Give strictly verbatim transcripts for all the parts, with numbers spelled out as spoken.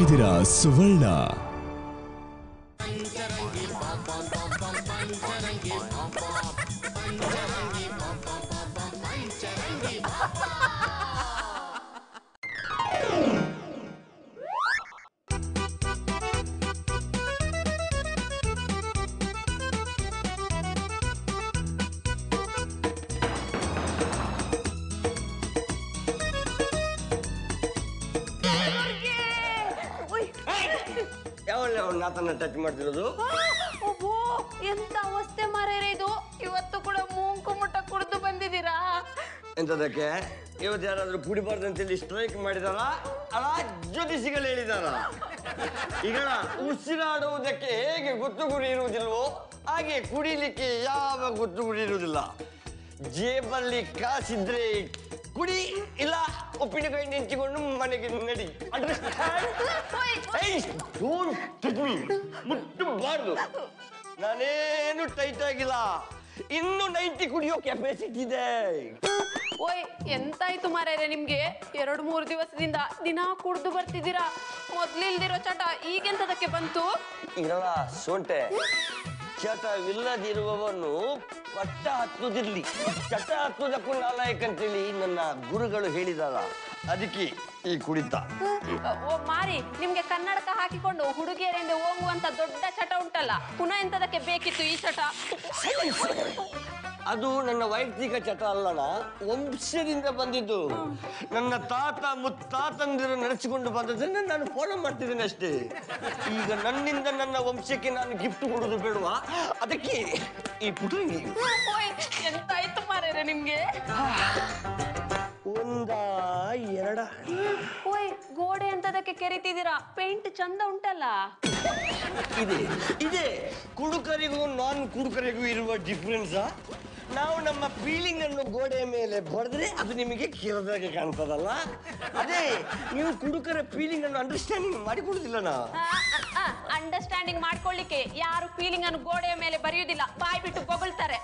ಇದ್ದೀರಾ ಸುವರ್ಣ. ಟಚ್ ಮಾಡ್ತಿರೋದು ಎಂತ ಅವಸ್ಥೆ ಮಾರೇರೆ ಇದು. ಇವತ್ತು ಕೂಡ ಮೂಂಕು ಮುಟ್ಟ ಕುಡಿದು ಬಂದಿದ್ದೀರಾ? ಎಂತದಕ್ಕೆ? ಇವತ್ತು ಯಾರಾದ್ರೂ ಕುಡಿಬಾರ್ದಂತೇಳಿ ಸ್ಟ್ರೈಕ್ ಮಾಡಿದಾರ ಅಲ್ಲ ಜ್ಯೋತಿಷಿಗಳು ಹೇಳಿದಾರ? ಈಗ ಉಸಿರಾಡುವುದಕ್ಕೆ ಹೇಗೆ ಗೊತ್ತು ಗುರಿ ಇರುವುದಿಲ್ವೋ ಹಾಗೆ ಕುಡಿಲಿಕ್ಕೆ ಯಾವ ಗೊತ್ತು ಗುರಿ ಇರುವುದಿಲ್ಲ. ಜೇಬಲ್ಲಿ ಕಾಸಿದ್ರೆ ಕುಡಿ, ಇಲ್ಲ ಉಪ್ಪಿನಕಾಯಿ ನೆಂಚಿಕೊಂಡು ಮನೆಗೆ ನಡಿ. ಮುಟ್ಟಬಾರ್ದು. ನಾನೇನು ಟೈಟ್ ಆಗಿಲ್ಲ, ಇನ್ನು ನೈಂಟಿ ಕುಡಿಯೋ ಕೆಪಾಸಿಟಿ ಇದೆ. ಓಯ್ ಎಂತಾಯ್ತು ಮಾರೇರೆ ನಿಮ್ಗೆ? ಎರಡು ಮೂರು ದಿವಸದಿಂದ ದಿನ ಕುಡ್ದು ಬರ್ತಿದ್ದೀರಾ. ಮೊದ್ಲಿಲ್ದಿರೋ ಚಟ ಈಗೆಂತದಕ್ಕೆ ಬಂತು? ಇರಲ್ಲ ಸೊಂಟೆ, ಚಟವಿಲ್ಲದಿರುವವನು ಪಟ್ಟ ಹತ್ತುದಿರ್ಲಿ, ಚಟ ಹತ್ತುದಕ್ಕೂ ನಾಲಾಯಕ ಅಂತೇಳಿ ನನ್ನ ಗುರುಗಳು ಹೇಳಿದಾರ. ಅದಕ್ಕೆ ಈ ಕುಡಿತ. ಓ ಮಾರಿ, ನಿಮ್ಗೆ ಕನ್ನಡಕ ಹಾಕಿಕೊಂಡು ಹುಡುಗಿಯರಿಂದ ಹೋಗುವಂತ ದೊಡ್ಡ ಚಟ ಉಂಟಲ್ಲ, ಪುನಃ ಎಂತದಕ್ಕೆ ಬೇಕಿತ್ತು ಈ ಚಟ? ಅದು ನನ್ನ ವೈಯಕ್ತಿಕ ಚಟ ಅಲ್ಲಣ, ವಂಶದಿಂದ ಬಂದಿದ್ದು. ನನ್ನ ತಾತ ಮುತ್ತಾತಂದಿರು ನಡೆಸಿಕೊಂಡು ಬಂದದನ್ನ ನಾನು ಫಾಲೋ ಮಾಡ್ತಿದ್ದೇನೆ ಅಷ್ಟೇ. ಈಗ ನನ್ನಿಂದ ನನ್ನ ವಂಶಕ್ಕೆ ನಾನು ಗಿಫ್ಟ್ ಕೊಡೋದು ಬೇಡವಾ? ಅದಕ್ಕೆ ಈ ಪುಟಂಗಿ. ಎಂತಾಯ್ತು ಮಾರೇರೆ ನಿಮ್ಗೆ? ಒಂದ ಎರಡ. ಓಯ್ ಗೋಡೆ ಅಂತದಕ್ಕೆ ಕೆರಿತಿದ್ದೀರಾ? ಪೇಂಟ್ ಚಂದ ಉಂಟಲ್ಲ. ಇದೆ ಇದೆ ಕುಡುಕರಿಗೂ ನಾನ್ ಕುಡುಕರಿಗೂ ಇರುವ ಡಿಫ್ರೆನ್ಸ್. ನಾವು ನಮ್ಮ ಫೀಲಿಂಗ್ ಅನ್ನು ಗೋಡೆಯ ಮೇಲೆ ಬರೆದ್ರೆ ಅದು ನಿಮಗೆ ಕೇರದಾಗೆ ಕಾಣ್ತದಲ್ಲ. ಅದೇ ನೀವು ಕುಡುಕರ ಫೀಲಿಂಗ್ ಅನ್ನು ಅಂಡರ್ಸ್ಟ್ಯಾಂಡಿಂಗ್ ಮಾಡಿಕೊಡುದಿಲ್ಲ. ನಾ ಅಂಡರ್ಸ್ಟ್ಯಾಂಡಿಂಗ್ ಮಾಡ್ಕೊಳ್ಳಿಕ್ಕೆ ಯಾರು ಫೀಲಿಂಗ್ ಅನ್ನು ಗೋಡೆಯ ಮೇಲೆ ಬರೆಯುವುದಿಲ್ಲ, ಬಾಯ್ ಬಿಟ್ಟು ಬೊಗಳ್ತಾರೆ.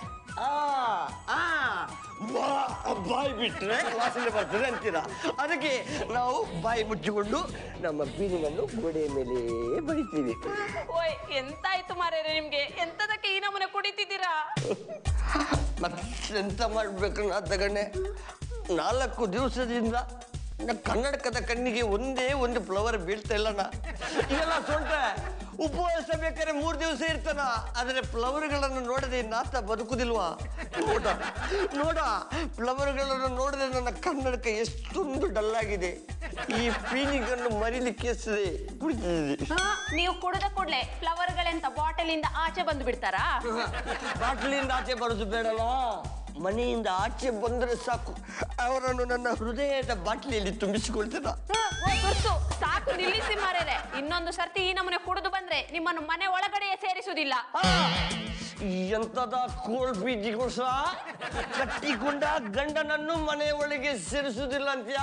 ಬಾಯಿ ಬಿಟ್ರೆ ವಾಸನೆ ಬರ್ತದೆ ಅಂತೀರಾ? ಅದಕ್ಕೆ ನಾವು ಬಾಯಿ ಮುಚ್ಚಿಕೊಂಡು ನಮ್ಮ ಫೀಲಿಂಗ್ ಅನ್ನು ಗೋಡೆಯ ಮೇಲೆ ಬರಿತೀವಿ. ಓಯ್ ಎಂತಾಯ್ತು ಮಾರೇರೆ ನಿಮ್ಗೆ? ಎಂತದಕ್ಕೆ ಈ ನಮೂನೆ ಕುಡಿತಿದ್ದೀರಾ? ಮತ್ತೆಂತ ಮಾಡ್ಬೇಕು ನಾ ತಗಣ್ಣೆ. ನಾಲ್ಕು ದಿವಸದಿಂದ ಕನ್ನಡಕದ ಕಣ್ಣಿಗೆ ಒಂದೇ ಒಂದು ಫ್ಲವರ್ ಬೀಳ್ತಾ ಇಲ್ಲಣ್ಣ. ಇದೆಲ್ಲ ಸೊಂಟ ಉಪವಾಸ ಬೇಕಾದ್ರೆ ಮೂರು ದಿವಸ ಇರ್ತಾನ, ಆದರೆ ಫ್ಲವರ್ಗಳನ್ನು ನೋಡದೆ ನಾತ ಬದುಕುದಿಲ್ವಾ? ನೋಡ ನೋಡ ಫ್ಲವರ್ಗಳನ್ನು ನೋಡದೆ ನನ್ನ ಕನ್ನಡಕ ಎಷ್ಟೊಂದು ಡಲ್ ಆಗಿದೆ. ಈ ಫೀಲಿಂಗ್ ಅನ್ನು ಮರಿಲಿಕ್ಕೆ ನೀವು ಕುಡಿದ ಕೂಡಲೇ ಫ್ಲವರ್ಗಳೆಂತ ಬಾಟಲ್ ಇಂದ ಆಚೆ ಬಂದು ಬಿಡ್ತಾರಾ? ಬಾಟಲಿಂದ ಆಚೆ ಬರೋದು ಬೇಡಲ್ಲ, ಮನೆಯಿಂದ ಆಚೆ ಬಂದ್ರೆ ಸಾಕು, ಅವರನ್ನು ನನ್ನ ಹೃದಯದ ಬಾಟ್ಲಿಯಲ್ಲಿ ತುಂಬಿಸಿಕೊಳ್ತೇನೆ. ಸಾಕು ನಿಲ್ಲಿಸಿ ಮಾರೇರೆ. ಇನ್ನೊಂದು ಸರ್ತಿ ಈ ನಮೂನೆ ಕುಡಿದು ಬಂದ್ರೆ ನಿಮ್ಮನ್ನು ಮನೆ ಒಳಗಡೆಯೇ ಸೇರಿಸುವುದಿಲ್ಲ. ಎಂತದ ಕೋಲ್ ಬೀಜಿಗಳು ಸಹ ಕಟ್ಟಿಕೊಂಡ ಗಂಡನನ್ನು ಮನೆ ಒಳಗೆ ಸೇರಿಸುವುದಿಲ್ಲ ಅಂತ್ಯಾ?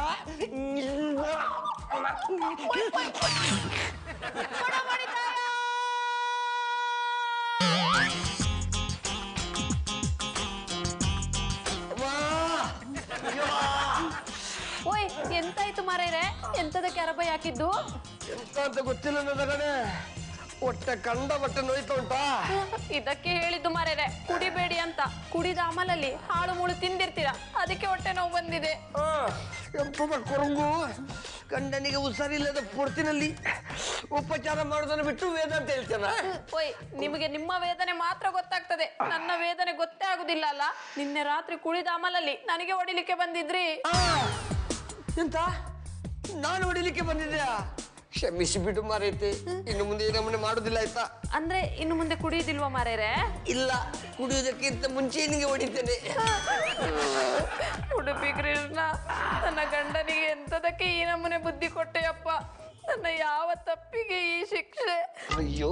ಓಯ್ ಎಂತಾಯ್ತು ಮಾರೇರೆ? ಎಂತದಕ್ಕೆ ಅರಬೈ ಹಾಕಿದ್ದು? ಎಂತ ಅಂತ ಗೊತ್ತಿಲ್ಲ ನನಗಡೆ. ಹೊಟ್ಟೆ ಕಂಡ ಬಟ್ಟೆ ನೋಯ್ತಾ ಉಂಟಾ? ಇದಕ್ಕೆ ಹೇಳಿದ್ದು ಮಾರೇರೆ, ಕುಡಿಬೇಡಿ ಅಂತ. ಕುಡಿದ ಅಮಲಲ್ಲಿ ಹಾಳು ಮುಳು ತಿಂದಿರ್ತೀರ, ಅದಕ್ಕೆ ಹೊಟ್ಟೆ ನೋವು ಬಂದಿದೆ. ಎಂತದ ಕೊರಂಗು, ಗಂಡನಿಗೆ ಹುಷಾರಿಲ್ಲದ ಪೊರ್ತಿನಲ್ಲಿ ಉಪಚಾರ ಮಾಡೋದನ್ನು ಬಿಟ್ಟು ವೇದ ಅಂತ ಹೇಳ್ತಾನ. ಓಯ್ ನಿಮಗೆ ನಿಮ್ಮ ವೇದನೆ ಮಾತ್ರ ಗೊತ್ತಾಗ್ತದೆ, ನನ್ನ ವೇದನೆ ಗೊತ್ತೇ ಆಗುದಿಲ್ಲ ಅಲ್ಲ. ನಿನ್ನೆ ರಾತ್ರಿ ಕುಡಿದ ಅಮಲಲ್ಲಿ ನನಗೆ ಹೊಡಿಲಿಕ್ಕೆ ಬಂದಿದ್ರಿ. ಎಂತ? ನಾನು ಹೊಡಿಲಿಕ್ಕೆ ಬಂದಿದ್ಯಾ? ಕ್ಷಮಿಸಿ ಬಿಡು ಮಾರೈತೆ, ಇನ್ನು ಮುಂದೆ ನಮ್ಮನೆ ಮಾಡುದಿಲ್ಲ ಆಯ್ತಾ? ಅಂದ್ರೆ ಇನ್ನು ಮುಂದೆ ಕುಡಿಯುದಿಲ್ವಾ ಮಾರೇರೆ? ಇಲ್ಲ, ಕುಡಿಯುವುದಕ್ಕಿಂತ ಮುಂಚೆ ನಿನಗೆ ಹೊಡಿತೇನೆ. ಉಡುಪಿ ಕೃಷ್ಣ, ನನ್ನ ಗಂಡನಿಗೆ ಎಂತದಕ್ಕೆ ಈ ನಮ್ಮನೆ ಬುದ್ಧಿ ಕೊಟ್ಟೆಯಪ್ಪ. ನನ್ನ ಯಾವ ತಪ್ಪಿಗೆ ಈ ಶಿಕ್ಷೆ? ಅಯ್ಯೋ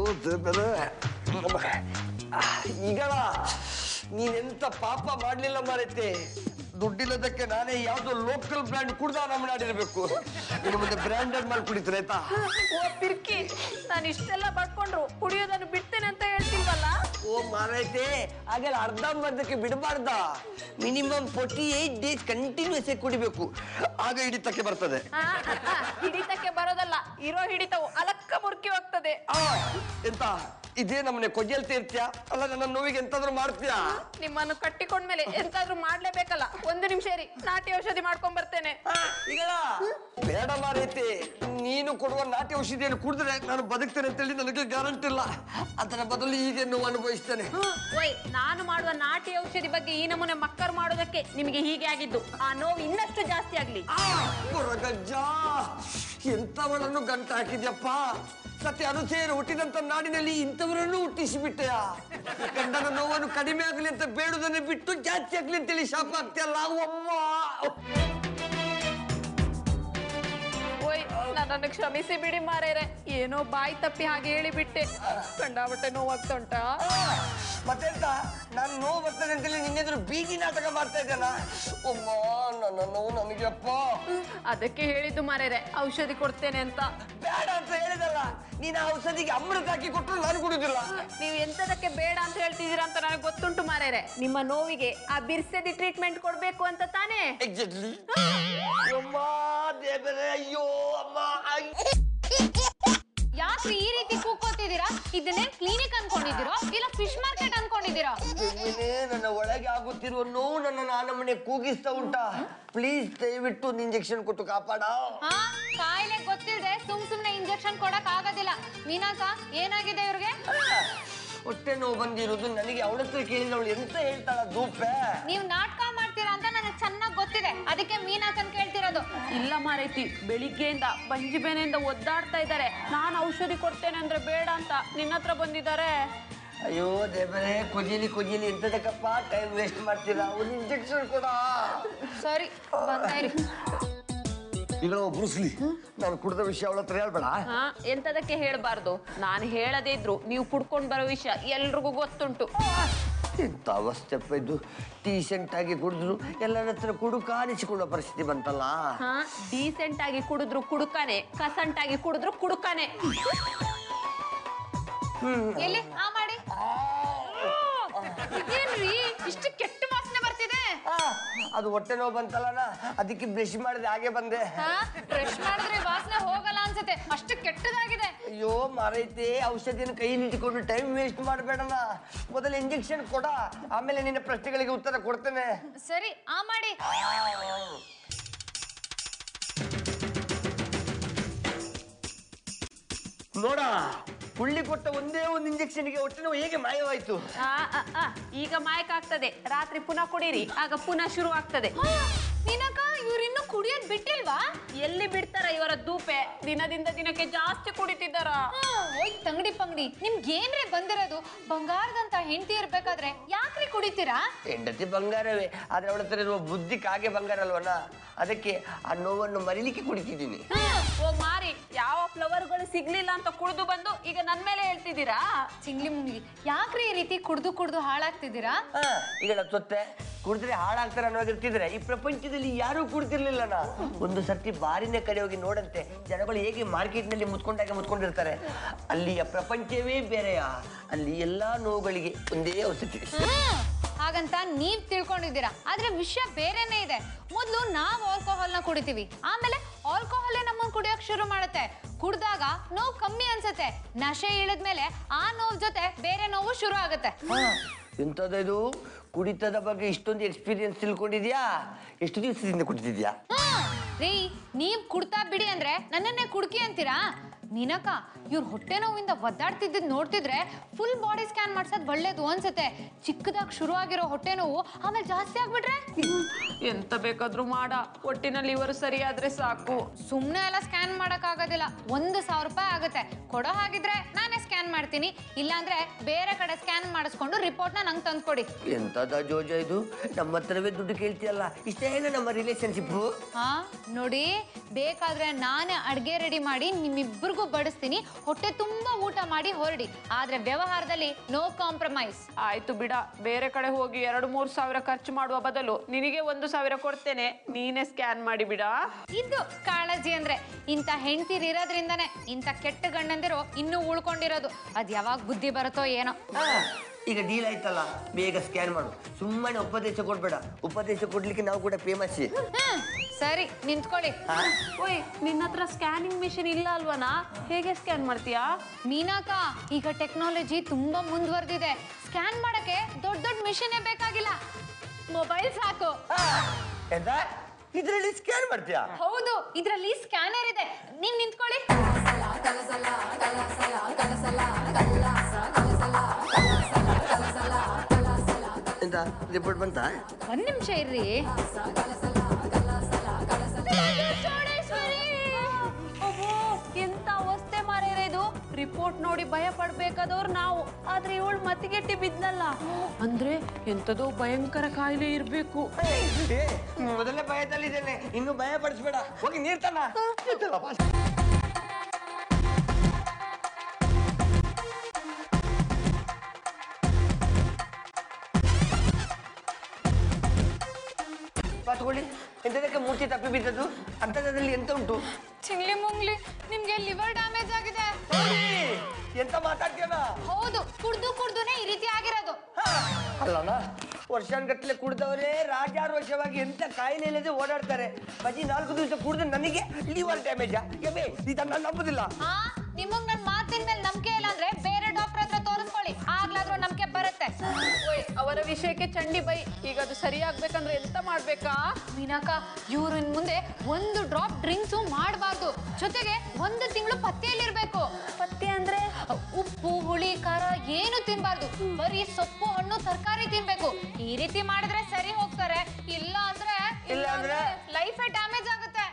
ಈಗ ನೀನೆಂತ ಪಾಪ ಮಾಡ್ಲಿಲ್ಲ ಮಾರೈತೆ. ದುಡ್ಡಿಲ್ಲದಕ್ಕೆ ನಾನೇ ಯಾವ್ದೋ ಲೋಕಲ್ ಬ್ರ್ಯಾಂಡ್ ಕುಡ್ದ ನಮ್ಮನೆ ಆಡಿರ್ಬೇಕು. ಇನ್ನು ಮುಂದೆ ಬ್ರ್ಯಾಂಡೆಡ್ ಮಾಡಿ ಕುಡಿತಾರೆ ಆಯ್ತಾ? ಓ ಪಿರ್ಕಿ, ನಾನು ಇಷ್ಟೆಲ್ಲ ಬಡ್ಕೊಂಡ್ರು ಕುಡಿಯೋದನ್ನು ಬಿಡ್ತೇನೆ ಅಂತ ಹೇಳ್ತಿಲ್ವಲ್ಲ? ಓ ಮಾರೈತೆ ಹಾಗೆಲ್ಲ ಅರ್ಧಂಬರ್ಧಕ್ಕೆ ಬಿಡಬಾರ್ದ. Minimum forty eight days continuous ಆಗಿ ಕುಡಿಬೇಕು, ಆಗ ಹಿಡಿತಕ್ಕೆ ಬರ್ತದೆ. ಹಿಡಿತಕ್ಕೆ ಬರೋದಲ್ಲ, ಇರೋ ಹಿಡಿತವು ಅಲಕ್ಕ ಮುರ್ಕಿ ಹೋಗ್ತದೆ. ಎಂತ ಇದೇ ನಮ್ಮನೆ ಕೊಜ್ಜಲ್ ತೀರ್ತ್ಯ ಅಲ್ಲ, ನನ್ನ ನೋವಿಗೆ ಎಂತಾದ್ರೂ ಮಾಡ್ತೀಯಾ? ನಿಮ್ಮನ್ನು ಕಟ್ಟಿಕೊಂಡ್ಮೇಲೆ ಎಂತಾದ್ರೂ ಮಾಡ್ಲೇಬೇಕಲ್ಲ. ಒಂದು ನಿಮಿಷ ಇರಿ, ನಾಟಿ ಔಷಧಿ ಮಾಡ್ಕೊಂಡ್ ಬರ್ತೇನೆ. ಈಗ ಬೇಡ ಮಾರೈತೆ, ನೀನು ಕೊಡುವ ನಾಟಿ ಔಷಧಿಯನ್ನು ಕುಡಿದ್ರೆ ನಾನು ಬದುಕ್ತೇನೆ ಅಂತೇಳಿ ನನಗೆ ಗ್ಯಾರಂಟಿ ಇಲ್ಲ. ಅದರ ಬದಲು ಈಗ ನೋವು ಅನುಭವಿಸ್ತೇನೆ. ಓಯ್, ನಾನು ಮಾಡುವ ನಾಟಿ ಔಷಧಿ ಬಗ್ಗೆ ಈ ನಮೂನೆ ಮಕ್ಕರು ಮಾಡೋದಕ್ಕೆ ನಿಮಗೆ ಹೀಗೆ ಆಗಿದ್ದು. ಆ ನೋವು ಇನ್ನಷ್ಟು ಜಾಸ್ತಿ ಆಗ್ಲಿ. ಗಜ್ಜ, ಎಂತವಳನ್ನು ಗಂಟ ಹಾಕಿದ್ಯಪ್ಪ. ಸತ್ಯ ಅನುಸೇರು ಹುಟ್ಟಿದಂತ ನಾಡಿನಲ್ಲಿ ಇಂಥವರನ್ನು ಹುಟ್ಟಿಸಿಬಿಟ್ಟೆಯ. ಗಂಡನ ನೋವನ್ನು ಕಡಿಮೆ ಆಗ್ಲಿ ಅಂತ ಬೇಡುದನ್ನು ಬಿಟ್ಟು ಜಾಸ್ತಿ ಆಗ್ಲಿ ಅಂತೇಳಿ ಶಾಪ ಆಗ್ತಿಯಲ್ಲ ಅಮ್ಮ. ಓಯ್, ನನ್ನನ್ನು ಕ್ಷಮಿಸಿ ಬಿಡಿ ಮಾರೇರೆ, ಏನೋ ಬಾಯಿ ತಪ್ಪಿ ಹಾಗೆ ಹೇಳಿಬಿಟ್ಟೆ. ಕಂಡಾಬಟ್ಟೆ ನೋವಾಗ್ತಾ ಉಂಟಾ? ಮತ್ತೆಂತ ನಾನು ನೋವು ಬರ್ತದೆ ಅಂತೇಳಿ ನಿನ್ನೆದ್ರು ಬೀದಿ ನಾಟಕ ಮಾಡ್ತಾ ಇದ್ದೇನ? ಅಮ್ಮ, ನನ್ನ ನೋವು ನನಗೆಪ್ಪ. ಅದಕ್ಕೆ ಹೇಳಿದ್ದು ಮಾರೇರೆ, ಔಷಧಿ ಕೊಡ್ತೇನೆ ಅಂತ. ಬೇಡ ಅಂತ ಹೇಳಿದಲ್ಲ, ನೀನು ಆ ಔಷಧಿಗೆ ಅಮೃತ ಹಾಕಿ ಕೊಟ್ಟರು ನಾನು ಕುಡಿದಿಲ್ಲ. ನೀವು ಎಂತದಕ್ಕೆ ಬೇಡ ಅಂತ ಹೇಳ್ತಿದ್ದೀರಾ ಅಂತ ನನಗೆ ಗೊತ್ತುಂಟು ಮಾರೇರೆ. ನಿಮ್ಮ ನೋವಿಗೆ ಆ ಬಿರ್ಸೆದಿ ಟ್ರೀಟ್ಮೆಂಟ್ ಕೊಡ್ಬೇಕು ಅಂತ ತಾನೇ? ಎಕ್ಸಾಕ್ಟ್ಲಿ. ಅಮ್ಮ ದೇವರೇ, ಅಯ್ಯೋ ಅಮ್ಮ. ಯಾಕ್ರಿ ಈ ರೀತಿ ಕೂಕೋತಿದ್ದೀರಾ? ಇದನ್ನೇ ಕ್ಲಿನಿಕ್ ಅನ್ಕೊಂಡಿದ್ದೀರೋ ಇಲ್ಲ ಫಿಶ್ ಮಾರ್ಕೆಟ್ ಅನ್ಕೊಂಡಿದ್ದೀರಾ? ನನ್ನ ಒಳಗೆ ಆಗುತ್ತಿರುವ ನೋವು ನನ್ನ ನಾನಮ್ಮನೆ ಕೂಗಿಸ್ತಾ ಉಂಟಾ? ಪ್ಲೀಸ್ ದಯವಿಟ್ಟು ಒಂದು ಇಂಜೆಕ್ಷನ್ ಕೊಟ್ಟು ಕಾಪಾಡ. ಹಾ, ಕಾಯಿಲೆ ಗೊತ್ತಿಲ್ಲದೆ ಸುಮ್ ಸುಮ್ನೆ ಇಂಜೆಕ್ಷನ್ ಕೊಡಕ್ ಆಗೋದಿಲ್ಲ. ಮೀನಾಕ, ಏನಾಗಿದೆ ಇವ್ರಿಗೆ? ಹೊಟ್ಟೆ ನೋವು ಬಂದಿರೋದು ನನಗೆ. ಅವಳ ಹತ್ರ ಕೇಳಿದ್ರೆ ಅವಳು ಎಂತ ಹೇಳ್ತಾಳ ಧೂಪೆ? ನೀವ್ ನಾಟಕ ಮಾಡ್ತೀರಾ ಅಂತ ನನಗೆ ಚೆನ್ನಾಗಿ ಗೊತ್ತಿದೆ, ಅದಕ್ಕೆ ಮೀನಾಕನ್ ಕೇಳ್ತಿರೋದು. ಇಲ್ಲ ಮಾರೈತಿ, ಬೆಳಿಗ್ಗೆಯಿಂದ ಬಂಜಿ ಬೇನೆಯಿಂದ ಒದ್ದಾಡ್ತಾ ಇದ್ದಾರೆ. ನಾನು ಔಷಧಿ ಕೊಡ್ತೇನೆ ಅಂದ್ರೆ ಬೇಡ ಅಂತ ನಿನ್ನ ಹತ್ರ ಬಂದಿದ್ದಾರೆ. ಅಯ್ಯೋ ದೇವರೇ, ಕೊಜಿಲಿ ಕೊಜಿಲಿ ಎಂತದಕ್ಕಪ್ಪ ಟೈಮ್ ವೇಸ್ಟ್ ಮಾಡ್ತೀರಾ? ಒಂದು ಇಂಜೆಕ್ಷನ್ ಕೊಡ. ಸರಿ, ಬಂದೇರಿ. ಇಲ್ಲ ಬ್ರೂಸ್ಲಿ, ನಾನು ಕುಡ್ದ ವಿಷಯ ಅವಳ ಹತ್ರ ಹೇಳ್ಬೇಡ. ಹಾ, ಎಂತದಕ್ಕೆ ಹೇಳ್ಬಾರ್ದು? ನಾನು ಹೇಳದೇ ಇದ್ರು ನೀವು ಕುಡ್ಕೊಂಡ್ ಬರೋ ವಿಷಯ ಎಲ್ರಿಗೂ ಗೊತ್ತುಂಟು. ಎಂತ ಅವಸ್ಥೆಪ್ಪ ಇದು. ಡೀಸೆಂಟ್ ಆಗಿ ಕುಡಿದ್ರು ಎಲ್ಲರ ಹತ್ರ ಕುಡುಕ ಅನಿಸಿಕೊಳ್ಳೋ ಪರಿಸ್ಥಿತಿ ಬಂತಲ್ಲ. ಹಾ, ಡೀಸೆಂಟ್ ಆಗಿ ಕುಡಿದ್ರು ಕುಡುಕಾನೆ, ಕಸಂಟ್ ಆಗಿ ಕುಡಿದ್ರು ಕುಡುಕಾನೆ. ಎಲ್ಲಿ ಆ ಮಾಡಿ? ಇದೇನ್ರಿ ಇಷ್ಟು ಕೆಟ್ಟ ವಾಸನೆ ಬರ್ತಿದೆ? ಅದು ಹೊಟ್ಟೆ ನೋವು ಬಂತಲ್ಲ, ಅದಕ್ಕೆ ಬ್ರಷ್ ಮಾಡಿದೆ, ಹಾಗೆ ಬಂದೆ. ಬ್ರಷ್ ಮಾಡಿದ್ರೆ ವಾಸನೆ ಹೋಗಲ್ಲ ಅನ್ಸುತ್ತೆ, ಅಷ್ಟು ಕೆಟ್ಟದಾಗಿದೆ. ಅಯ್ಯೋ ಮಾರೈತೆ, ಔಷಧಿಯನ್ನು ಕೈಯಲ್ಲಿ ಇಟ್ಟುಕೊಂಡು ಟೈಮ್ ವೇಸ್ಟ್ ಮಾಡಬೇಡಣ. ಮೊದಲು ಇಂಜೆಕ್ಷನ್ ಕೊಡ, ಆಮೇಲೆ ನಿನ್ನ ಪ್ರಶ್ನೆಗಳಿಗೆ ಉತ್ತರ ಕೊಡ್ತೇನೆ. ಸರಿ, ಆ ಮಾಡಿ. ನೋಡ, ಹುಳ್ಳಿ ಕೊಟ್ಟ ಒಂದೇ ಒಂದು ಇಂಜೆಕ್ಷನ್ಗೆ ಹೊಟ್ಟೆ ನೋವು ಹೇಗೆ ಮಾಯವಾಯ್ತು. ಆ, ಆ, ಆ, ಈಗ ಮಾಯಕಾಗ್ತದೆ. ರಾತ್ರಿ ಪುನಃ ಕುಡೀರಿ, ಆಗ ಪುನಃ ಶುರು ಆಗ್ತದೆ. ಮೀನಕ್ಕ, ಇವ್ರಿನ್ನು ಕುಡಿಯೋದ್ ಬಿಟ್ಟಿಲ್ವಾ? ಎಲ್ಲಿ ಬಿಡ್ತಾರ ಇವರ ಧೂಪೆ? ದಿನದಿಂದ ದಿನಕ್ಕೆ ಜಾಸ್ತಿ ಕುಡಿತಿದ್ದಾರ. ಓಯ್ ತಂಗಡಿ ಪಂಗಡಿ, ನಿಮ್ಗೆ ಏನ್ರೆ ಬಂದಿರೋದು? ಬಂಗಾರದಂತ ಹೆಂಡತಿ ಇರ್ಬೇಕಾದ್ರೆ ಯಾಕ್ರಿ ಕುಡಿತೀರಾ? ಹೆಂಡತಿ ಬಂಗಾರವೇ, ಆದ್ರೆ ಅವಳ ಹತ್ರ ಇರುವ ಬುದ್ಧಿ ಕಾಗೆ ಬಂಗಾರ ಅಲ್ವನ, ಅದಕ್ಕೆ ಆ ನೋವನ್ನು ಮರಿಲಿಕ್ಕೆ ಕುಡಿತಿದ್ದೀನಿ. ಓ ಮಾರಿ, ಯಾವ ಫ್ಲವರ್ಗಳು ಸಿಗ್ಲಿಲ್ಲ ಅಂತ ಕುಡಿದು ಬಂದು ಈಗ ನನ್ ಮೇಲೆ ಹೇಳ್ತಿದ್ದೀರಾ? ಚಿಂಗ್ಲಿ ಮುಂಗ್ಲಿ, ಯಾಕ್ರಿ ಈ ರೀತಿ ಕುಡ್ದು ಕುಡ್ದು ಹಾಳಾಗ್ತಿದ್ದೀರಾ? ಹಾ, ಈಗ ನಾವು ಸೊತ್ತೆ ಕುಡಿದ್ರೆ ಹಾಳಾಗ್ತಾರೆ ಅನ್ನೋಗಿರ್ತಿದ್ರೆ ಈ ಪ್ರಪಂಚದಲ್ಲಿ ಯಾರೂ ಕುಡ್ತಿರ್ಲಿಲ್ಲ. ನಾ ಒಂದು ಸರ್ತಿ ಬಾರಿನ ಕಡೆ ಹೋಗಿ ನೋಡಂತೆ, ಜನಗಳು ಹೇಗೆ ಮಾರ್ಕೆಟ್ ನಲ್ಲಿ ಮುತ್ಕೊಂಡಾಗ ಮುತ್ಕೊಂಡಿರ್ತಾರೆ. ಅಲ್ಲಿಯ ಪ್ರಪಂಚವೇ ಬೇರೆಯ. ಅಲ್ಲಿ ಎಲ್ಲಾ ನೋವುಗಳಿಗೆ ಒಂದೇ ಔಷಧಿ. ಹಾಗಂತ ನೀವ್ ತಿಳ್ಕೊಂಡಿದ್ದೀರಾ, ಆದ್ರೆ ವಿಷಯ ಬೇರೆನೇ ಇದೆ. ಮೊದ್ಲು ನಾವ್ ಆಲ್ಕೋಹಾಲ್ ನ ಕುಡಿತೀವಿ, ಆಮೇಲೆ ಆಲ್ಕೋಹಾಲ್ ನಮ್ಮನ್ನ ಕುಡಿಯೋಕ್ ಶುರು ಮಾಡುತ್ತೆ. ಕುಡ್ದಾಗ ನೋವು ಕಮ್ಮಿ ಅನ್ಸುತ್ತೆ, ನಶೆ ಇಳಿದ್ಮೇಲೆ ಆ ನೋವು ಜೊತೆ ಬೇರೆ ನೋವು ಶುರು ಆಗುತ್ತೆ. ಎಂತದ್ದು ಕುಡಿತದ ಬಗ್ಗೆ ಇಷ್ಟೊಂದು ಎಕ್ಸ್ಪೀರಿಯನ್ಸ್ ತಿಳ್ಕೊಂಡಿದ್ಯಾ? ಎಷ್ಟು ದಿವಸದಿಂದ ಕುಡಿತಿದ್ಯಾ? ರೀ, ನೀವ್ ಕುಡ್ತಾ ಬಿಡಿ ಅಂದ್ರೆ ನನ್ನನ್ನೇ ಕುಡ್ಕಿ ಅಂತೀರಾ? ಮೀನಕ್ಕ, ಇವ್ರ ಹೊಟ್ಟೆ ನೋವಿಂದ ಒದ್ದಾಡ್ತಿದ್ದ ನೋಡ್ತಿದ್ರೆ ಫುಲ್ ಬಾಡಿ ಸ್ಕ್ಯಾನ್ ಮಾಡ್ಸೋದ್ ಒಳ್ಳೇದು ಅನ್ಸುತ್ತೆ. ಚಿಕ್ಕದಾಗಿ ಶುರು ಆಗಿರೋ ಹೊಟ್ಟೆ ನೋವು ಆಮೇಲೆ ಜಾಸ್ತಿ ಆಗ್ಬಿಟ್ರೆ ಎಂತ ಬೇಕಾದ್ರೂ ಮಾಡ, ಒಟ್ಟಿನಲ್ಲಿ ಇವರು ಸರಿಯಾದ್ರೆ ಸಾಕು. ಸುಮ್ನೆ ಎಲ್ಲ ಸ್ಕ್ಯಾನ್ ಮಾಡಕ್ ಆಗೋದಿಲ್ಲ, ಒಂದು ಸಾವಿರ ರೂಪಾಯಿ ಆಗುತ್ತೆ. ಕೊಡೋ ಹಾಗಿದ್ರೆ ನಾನೇ ಸ್ಕ್ಯಾನ್ ಮಾಡ್ತೀನಿ, ಇಲ್ಲಾಂದ್ರೆ ಬೇರೆ ಕಡೆ ಸ್ಕ್ಯಾನ್ ಮಾಡಿಸ್ಕೊಂಡು ರಿಪೋರ್ಟ್ ನ ನಂಗೆ ತಂದ್ಕೊಡಿ. ಎಂತದ ಜೋಜ ಇದು? ನಮ್ಮ ಹತ್ರವೇ ದುಡ್ಡು ಕೇಳ್ತಿಯಲ್ಲ, ಇಷ್ಟೇ ಇಲ್ಲ ನಮ್ಮ ರಿಲೇಶನ್ಶಿಪ್. ಹಾ ನೋಡಿ, ಬೇಕಾದ್ರೆ ನಾನೇ ಅಡ್ಗೆ ರೆಡಿ ಮಾಡಿ ನಿಮ್ಮಿಬ್ಬರಿಗೂ ಬಡಿಸ್ತೀನಿ, ಹೊಟ್ಟೆ ತುಂಬಾ ಊಟ ಮಾಡಿ ಹೊರಡಿ. ಆದ್ರೆ ವ್ಯವಹಾರದಲ್ಲಿ ನೋ ಕಾಂಪ್ರಮೈಸ್. ಆಯ್ತು ಬಿಡ, ಬೇರೆ ಕಡೆ ಹೋಗಿ ಎರಡು ಮೂರು ಸಾವಿರ ಖರ್ಚು ಮಾಡುವ ಬದಲು ನಿನಗೆ ಒಂದು ಸಾವಿರ ಕೊಡ್ತೇನೆ, ನೀನೇ ಸ್ಕ್ಯಾನ್ ಮಾಡಿ ಬಿಡ. ಇದು ಕಾಳಜಿ ಅಂದ್ರೆ. ಇಂಥ ಹೆಂಡ್ತಿರ್ ಇರೋದ್ರಿಂದಾನೆ ಇಂಥ ಕೆಟ್ಟ ಗಂಡಂದಿರು ಇನ್ನೂ ಉಳ್ಕೊಂಡಿರೋದು. ಅದ್ ಯಾವಾಗ ಬುದ್ಧಿ ಬರುತ್ತೋ ಏನೋ. ಈಗ ಡೀಲ್ ಆಯ್ತಲ್ಲ, ಬೇಗ ಸ್ಕ್ಯಾನ್ ಮಾಡು. ಸುಮ್ಮನೆ ಉಪದೇಶ ಕೊಡ್ಬೇಡ, ಉಪದೇಶ ಕೊಡ್ಲಿಕ್ಕೆ ನಾವು ಕೂಡ ಫೇಮಸ್. ಹ್ಮ್, ಸರಿ ನಿಂತ್ಕೊಳ್ಳಿ. ಓಯ್ ನಿನ್ನ ಹತ್ರ ಸ್ಕ್ಯಾನಿಂಗ್ ಮಿಷಿನ್ ಇಲ್ಲ ಅಲ್ವನಾ? ಹೇಗೆ ಸ್ಕ್ಯಾನ್ ಮಾಡ್ತೀಯಾ? ಮೀನಾಕ, ಈಗ ಟೆಕ್ನಾಲಜಿ ತುಂಬಾ ಮುಂದುವರೆದಿದೆ. ಸ್ಕ್ಯಾನ್ ಮಾಡಕ್ಕೆ ದೊಡ್ಡ ದೊಡ್ಡ ಮಿಷಿನೇ ಬೇಕಾಗಿಲ್ಲ, ಮೊಬೈಲ್ ಸಾಕು. ಎಂತ ಇದ್ರಲ್ಲಿ ಸ್ಕ್ಯಾನ್ ಮಾಡ್ತೀಯಾ? ಹೌದು, ಇದ್ರಲ್ಲಿ ಸ್ಕ್ಯಾನರ್ ಇದೆ. ನೀನ್ ನಿಂತ್ಕೊಳ್ಳಿ. ಎಂತ ರಿಪೋರ್ಟ್ ಬಂತ? ಒಂದ್ ನಿಮಿಷ ಇರ್ರಿ. ಎಂತ ಅವಸ್ಥೆ ಮಾರೇರ ಇದು. ರಿಪೋರ್ಟ್ ನೋಡಿ ಭಯ ಪಡ್ಬೇಕಾದವ್ರು ನಾವು, ಆದ್ರೆ ಇವಳು ಮತಿಗೆಟ್ಟಿ ಬಿದ್ನಲ್ಲ. ಅಂದ್ರೆ ಎಂತದೋ ಭಯಂಕರ ಕಾಯಿಲೆ ಇರ್ಬೇಕು. ಮೊದಲೇ ಭಯದಲ್ಲಿದ್ದೇನೆ, ಇನ್ನು ಭಯ ಪಡಿಸ್ಬೇಡ. ಹೋಗಿ ನೀರ್ತಾನ. ತಗೊಳ್ಳಿ. ಎಂತದಕ್ಕೆ ಮೂರ್ತಿ ತಪ್ಪಿ ಬಿದ್ದದ್ದು? ಅಂತದಲ್ಲಿ ಎಂತ ಉಂಟು? ಚಿಂಗ್ಲಿ ಮುಂಗ್ಲಿ, ನಿಮ್ಗೆ ಲಿವರ್ ಡ್ಯಾಮೇಜ್ ಆಗಿದೆ. ಎಂತ ಮಾತಾಡ್ತೀಯನ? ಹೌದು, ಕುಡ್ದು ಕುಡ್ದುನೇ ಈ ರೀತಿ ಆಗಿರೋದು. ಅಲ್ಲಣ್ಣ, ವರ್ಷಾನ್ಗಟ್ಲೆ ಕುಡ್ದವರೇ ರಾಜಾರೋಷವಾಗಿ ಎಂತ ಕಾಯಿಲೆ ಇಲ್ಲದೆ ಓಡಾಡ್ತಾರೆ. ಬಜಿ ನಾಲ್ಕು ದಿವಸ ಕುಡ್ದು ನನಗೆ ಲಿವರ್ ಡ್ಯಾಮೇಜಾ? ಎಬೆ ಇದನ್ನ ನಂಬುದಿಲ್ಲ. ಹಾ, ನಿಮಗ್ ನನ್ ಮಾತಿನ ಮೇಲೆ ನಂಬಿಕೆ ಇಲ್ಲ ಅಂದ್ರೆ ಬೇರೆ ಡಾಕ್ಟರ್ ಹತ್ರ ತೋರಿಸ್ಕೊಳ್ಳಿ, ಆಗ್ಲಾದ್ರೂ ನಂಬಿಕೆ ಬರುತ್ತೆ. ಓಯ್ ಅವರ ವಿಷಯಕ್ಕೆ ಚಂಡಿ ಬೈ. ಈಗ ಅದು ಸರಿಯಾಗ್ಬೇಕಂದ್ರೆ ಎಂತ ಮಾಡ್ಬೇಕಾ? ಮೀನಾಕ, ಇವ್ರು ಇನ್ ಮುಂದೆ ಒಂದು ಡ್ರಾಪ್ ಡ್ರಿಂಕ್ಸು ಮಾಡಬಾರ್ದು. ಜೊತೆಗೆ ಒಂದು ತಿಂಗಳು ಪಥ್ಯೆಯಲ್ಲಿರ್ಬೇಕು. ಪಥ್ಯ ಅಂದ್ರೆ ಉಪ್ಪು ಹುಳಿ ಖಾರ ಏನು ತಿನ್ಬಾರ್ದು, ಬರೀ ಸೊಪ್ಪು ಹಣ್ಣು ತರಕಾರಿ ತಿನ್ಬೇಕು. ಈ ರೀತಿ ಮಾಡಿದ್ರೆ ಸರಿ ಹೋಗ್ತಾರೆ. ಇಲ್ಲ ಅಂದ್ರೆ ಇಲ್ಲ ಅಂದ್ರೆ ಲೈಫ್ ಡ್ಯಾಮೇಜ್ ಆಗುತ್ತೆ.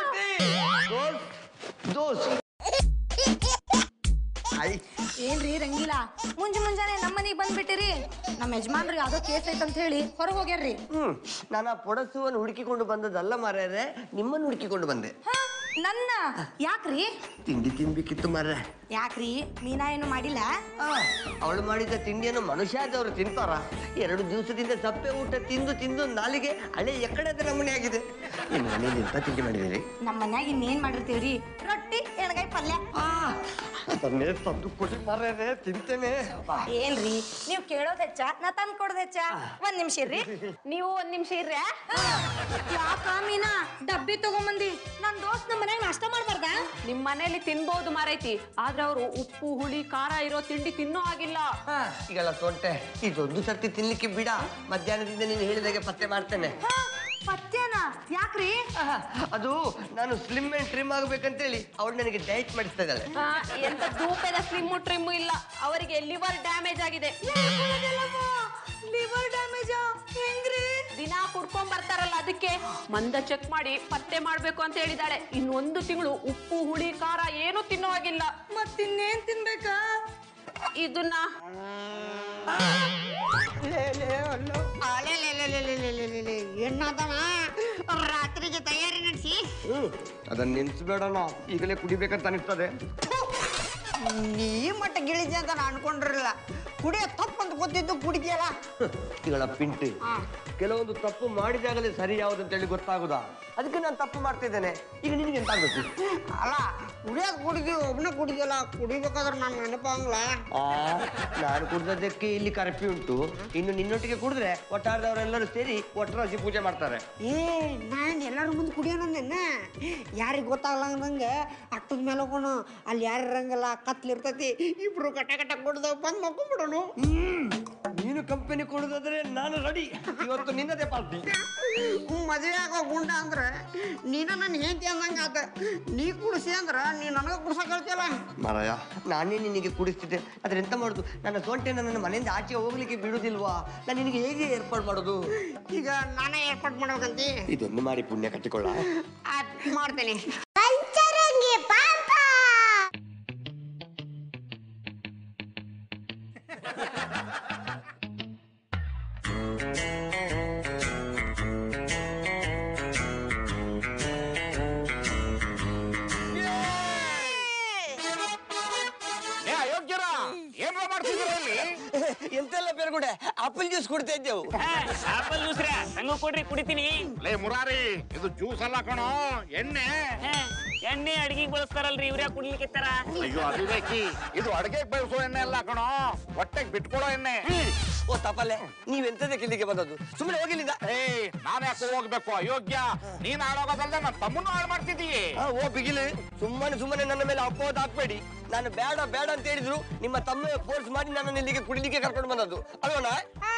ಏನ್ರಿ ರಂಗಿಲ್ಲ, ಮುಂಜೆ ಮುಂಜಾನೆ ನಮ್ಮ ಮನೆಗೆ ಬಂದ್ಬಿಟ್ಟಿರಿ. ನಮ್ಮ ಯಜಮಾನ್ರಿಗೆ ಯಾವ್ದೋ ಕೇಸ್ ಐತಂತ ಹೇಳಿ ಹೊರಗೆ ಹೋಗ್ಯಾರ್ರಿ. ಹ್ಮ್ ನಾನು ಆ ಪೊಡಸುವನ್ನು ಹುಡುಕಿಕೊಂಡು ಬಂದದಲ್ಲ ಮಾರ್ಯಾರೆ, ನಿಮ್ಮನ್ನು ಹುಡುಕಿಕೊಂಡು ಬಂದೆ. ನನ್ನ ಯಾಕ್ರಿ? ತಿಂಡಿ ತಿನ್ಬೇಕಿತ್ತು ಮಾರ್ರೆ. ಯಾಕ್ರಿ? ಮೀನಾ ಏನು ಮಾಡಿಲ್ಲ? ಅವಳು ಮಾಡಿದ ತಿಂಡಿಯನ್ನು ಮನುಷ್ಯ ಆದವರು ತಿಂತಾರ? ಎರಡು ದಿವಸದಿಂದ ಸಪ್ಪೆ ಊಟ ತಿಂದು ತಿಂದು ನಾಲಿಗೆ ಹಳೆ ಎಕ್ಕಡದ ನಮೂನೆ ಆಗಿದೆ. ನಿಮ್ಮ ಮನೇಲಿ ಎಂತ ತಿಂಡಿ ಮಾಡಿದಿರಿ? ನಮ್ಮ ಮನ್ಯಾಗ ಇನ್ನೇನ್ ಮಾಡಿರ್ತೀವ್ರಿ, ರೊಟ್ಟಿ ಎಣ್ಗಾಯಿ ಪಲ್ಯ. ಅದನ್ನೇ ತಂದು ಕೊಡಿ ಮಾರ್ರೆ, ತಿಂತೇನೆ. ಏನ್ರಿ ನೀವ್ ಕೇಳೋದ್ ಹೆಚ್ಚ, ನಾ ತಂದ್ ಕೊಡೋದ್ ಹೆಚ್ಚ? ಒಂದ್ ನಿಮಿಷ ಇರ್ರಿ. ನೀವು ಒಂದ್ ನಿಮಿಷ ಇರ್ರೆ. ಯಾಕ ಮೀನಾ ಡಬ್ಬಿ ತಗೊಂಬಂದಿ? ನನ್ ದೋಸ್ತ್ ನಮ್ಮ ಮನ್ಯಾಗ ನಾಷ್ಟ ಮಾಡ್ಬಾರ್ದ? ನಿಮ್ ಮನೇಲಿ ತಿನ್ಬಹುದು ಮಾರೈತಿ, ಆದ್ರೆ ಅವರು ಉಪ್ಪು ಹುಳಿ ಖಾರ ಇರೋ ತಿಂಡಿ ತಿನ್ನೋ ಆಗಿಲ್ಲ. ಈಗೆಲ್ಲ ಸೊಂಟೆ, ಇದೊಂದು ಸರ್ತಿ ತಿನ್ಲಿಕ್ಕೆ ಬಿಡ. ಮಧ್ಯಾಹ್ನದಿಂದ ನೀನು ಹೇಳಿದಾಗೆ ಪತ್ತೆ ಮಾಡ್ತೇನೆ. ಪತ್ಯನಾ? ಯಾಕ್ರಿ? ಅದು ನಾನು ಸ್ಲಿಮ್ ಅಂಡ್ ಟ್ರಿಮ್ ಆಗ್ಬೇಕಂತೇಳಿ ಅವಳು ನನಗೆ ಡಯಟ್ ಮಾಡಿಸ್ತಾ ಇದ್ದಾಳೆ. ಎಂತ ಧೂಪದ ಸ್ಲಿಮ್ಮು ಟ್ರಿಮ್ಮು ಇಲ್ಲ, ಅವರಿಗೆ ಲಿವರ್ ಡ್ಯಾಮೇಜ್ ಆಗಿದೆ. ಲಿವರ್ ಡ್ಯಾಮೇಜ್ ಹೆಂಗ್ರಿ? ದಿನ ಕುಡ್ಕೊಂಡ್ ಬರ್ತಾರಲ್ಲ, ಅದಕ್ಕೆ ಮಂದ ಚೆಕ್ ಮಾಡಿ ಪತ್ತೆ ಮಾಡ್ಬೇಕು ಅಂತ ಹೇಳಿದಾಳೆ. ಇನ್ನೊಂದು ತಿಂಗಳು ಉಪ್ಪು ಹುಳಿ ಖಾರ ಏನು ತಿನ್ನೋ ಆಗಿಲ್ಲ. ಮತ್ತಿನ್ನೇನ್ ತಿನ್ಬೇಕಾ? ಇದನ್ನ ಎಣ್ಣದನ ರಾತ್ರಿಗೆ ತಯಾರಿ ನಡೆಸಿ. ಹ್ಮ್ ಅದನ್ನ ನೆನ್ಸ್ಬೇಡಣ, ಈಗಲೇ ಕುಡಿಬೇಕಂತ ಅನಿಸ್ತದೆ. ನೀ ಮಟ್ಟ ಗಿಳಿಜೆ ಅಂತ ನಾನು ಅನ್ಕೊಂಡಿರಲಿಲ್ಲ. ಕುಡಿಯೋ ತಪ್ಪು ಅಂತ ಗೊತ್ತಿದ್ದು ಕುಡಿದ್ಯಲ್ಲ. ಈಗಳ ಪಿಂಟಿ, ಕೆಲವೊಂದು ತಪ್ಪು ಮಾಡಿದಾಗಲೇ ಸರಿ ಯಾವುದಂತೇಳಿ ಗೊತ್ತಾಗುದಾ? ಅದಕ್ಕೆ ನಾನು ತಪ್ಪು ಮಾಡ್ತಿದ್ದೇನೆ. ಈಗ ನಿನಗೆ ಎಂತ ಆಗ್ಬೇಕು? ಅಲ್ಲ, ಕುಡಿಯೋದು ಕುಡಿದೀವಿ, ಒಬ್ಬನೇ ಕುಡಿದಿಲ್ಲ. ಕುಡಿಬೇಕಾದ್ರೆ ನಾನು ನೆನಪಾಗಲ್ಲ. ಆ ನಾನು ಕುಡ್ದದ್ದಕ್ಕೆ ಇಲ್ಲಿ ಕರಪಿ ಉಂಟು. ಇನ್ನು ನಿನ್ನೊಟ್ಟಿಗೆ ಕುಡಿದ್ರೆ ಒಟ್ಟಾರದವರೆಲ್ಲರೂ ಸೇರಿ ಒಟ್ಟರಾಶಿ ಪೂಜೆ ಮಾಡ್ತಾರೆ. ಏ ನಾನು ಎಲ್ಲರ ಮುಂದೆ ಕುಡಿಯೋಣ, ಯಾರಿಗೆ ಗೊತ್ತಾಗ್ಲಂದಂಗೆ ಅಟ್ಟದ ಮೇಲೆ ಹೋಗೋಣ. ಅಲ್ಲಿ ಯಾರು ಇರಂಗಿಲ್ಲ, ಕತ್ಲಿರ್ತೈತಿ. ಇಬ್ರು ಕಟ್ಟ ಕಟ್ಟ ಕುಡ್ದು ಬಂದು ಮಕ್ಕೊಂಡ್ಬಿಡೋಣ. ಹ್ಮ್ ನೀನು ಕಂಪನಿ ಕೊಡೋದಾದ್ರೆ ನಾನು ರೆಡಿ. ಇವತ್ತು ನಿನ್ನದೇ ಪಾರ್ಟಿ. ಮದುವೆ ಆಗೋ ಗುಂಡ ಅಂದ್ರೆ ನೀನ ನನ್ನ ಹೆಂಡತಿ ಅಂದಂಗ ಆತ. ನೀ ಕುಡಿಸಿ ಅಂದ್ರ ನೀ ನನಗ ಕುಡ್ಸಕ್ ಹೇಳ್ತಿಯಲ್ಲ. ಮಾರಾಯ, ನಾನೇ ನಿನಗೆ ಕುಡಿಸ್ತಿದ್ದೆ, ಆದ್ರೆ ಎಂತ ಮಾಡುದು? ನನ್ನ ಸೊಂಟೆ ನನ್ನ ಮನೆಯಿಂದ ಆಚೆ ಹೋಗ್ಲಿಕ್ಕೆ ಬಿಡುದಿಲ್ವಾ? ನಾನು ನಿನಗೆ ಹೇಗೆ ಏರ್ಪಾಡು ಮಾಡೋದು? ಈಗ ನಾನೇ ಏರ್ಪಾಡು ಮಾಡ್ಬೇಕಂತಿ. ಇದೊಂದು ಮಾಡಿ ಪುಣ್ಯ ಕಟ್ಟಿಕೊಳ್ಳ. ಅದ್ ಮಾಡ್ತೇನೆ. ಎಂತೆಲ್ಲ ಬೇರ್ಗುಡೆ ಆಪಲ್ ಜ್ಯೂಸ್ ಕುಡ್ತಾ ಇದ್ದೆವು. ಆಪಲ್ ಜ್ಯೂಸ್ರ ನಂಗೂ ಕೊಡ್ರಿ, ಕುಡಿತೀನಿ. ಲೇ ಮುರಾರಿ, ಇದು ಜ್ಯೂಸ್ ಅಲ್ಲ ಕಣೋ, ಎಣ್ಣೆ. ಎಣ್ಣೆ ಅಡಿಗೆಗೆ ಬಳಸ್ತಾರಲ್ರಿ ಇವ್ರ್ಯಾ ಕುಡ್ಲಿಕ್ಕೆ ಅಯ್ಯೋ ಅವಿವೇಕಿ, ಇದು ಅಡಿಗೆಗೆ ಬಳಸೋ ಎಣ್ಣೆ ಅಲ್ಲ ಕಣೋ, ಹೊಟ್ಟೆಗೆ ಬಿಟ್ಕೊಳ್ಳೋ ಎಣ್ಣೆ. ಓ ತಪ್ಪಲೆ, ನೀವೆಂತದಕ್ಕೆ ಇಲ್ಲಿಗೆ ಬಂದದ್ದು? ಸುಮ್ಮನೆ ಹೋಗಿಲ್ಲಿಂದ. ಏಯ್, ನಾನು ಯಾಕೆ ಹೋಗ್ಬೇಕು ಅಯೋಗ್ಯ? ನೀನ್ ಹಾಳಾಗೋದಲ್ದೆ ನನ್ನ ತಮ್ಮನ್ನು ಹಾಳು ಮಾಡ್ತಿದ್ದೀಯ. ಓ ಬಿಗಿಲು, ಸುಮ್ಮನೆ ಸುಮ್ಮನೆ ನನ್ನ ಮೇಲೆ ಅಪವಾದ ಹಾಕ್ಬೇಡಿ. ನಾನು ಬೇಡ ಬೇಡ ಅಂತ ಹೇಳಿದ್ರು ನಿಮ್ಮ ತಮ್ಮ ಫೋರ್ಸ್ ಮಾಡಿ ನನ್ನನ್ನು ಇಲ್ಲಿಗೆ ಕುಡಿಲಿಕ್ಕೆ ಕರ್ಕೊಂಡು ಬಂದದ್ದು ಅಲ್ವಣ್ಣ?